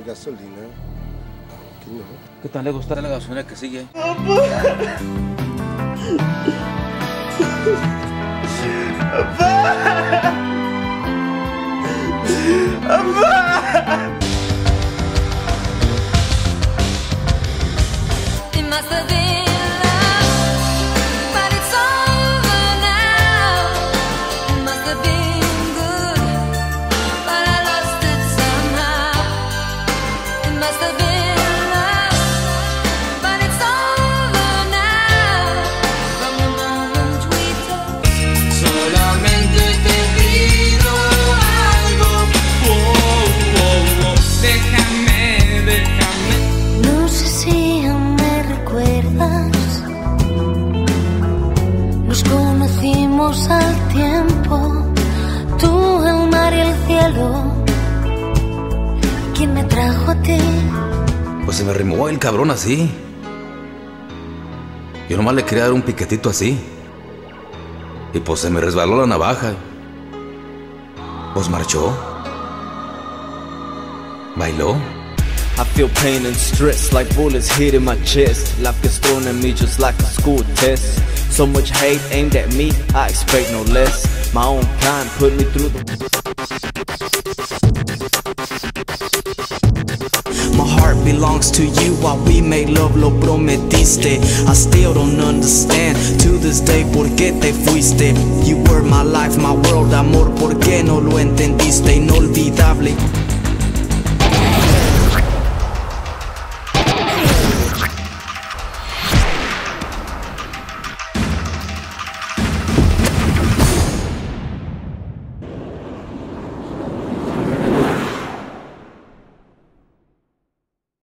hay gasolina. Aquí no. ¿Qué tal le gustará la gasolina que sigue? It must have been love, but it's over now. It must have been good, but I lost it somehow. It must have been love, but it's over now. From the moment we touched. Solamente te pido algo, déjame, déjame. No sé si aún me recuerdas. Nos conocimos al tiempo. Tú, el mar y el cielo. ¿Quién me trajo a ti? Pues se me arrimó el cabrón así. Yo nomás le quería dar un piquetito así. Y pues se me resbaló la navaja. Pues marchó. Bailó. I feel pain and stress like bullets hitting my chest. Life gets thrown at me just like a school test. So much hate aimed at me, I expect no less. My own kind put me through the... My heart belongs to you while we made love, lo prometiste. I still don't understand to this day por qué te fuiste. You were my life, my world, amor, ¿por qué no lo entendiste? Inolvidable.